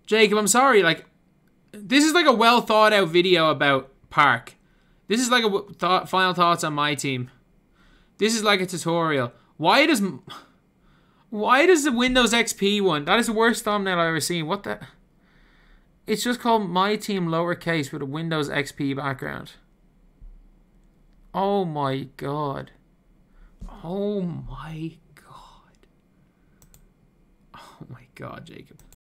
Jacob, I'm sorry. Like, this is like a well thought out video about Park. This is like a final thoughts on MyTEAM. This is like a tutorial. Why does the Windows XP one? That is the worst thumbnail I've ever seen. What the? It's just called MyTEAM lowercase with a Windows XP background. Oh my god. Oh my god. Oh my god, Jacob.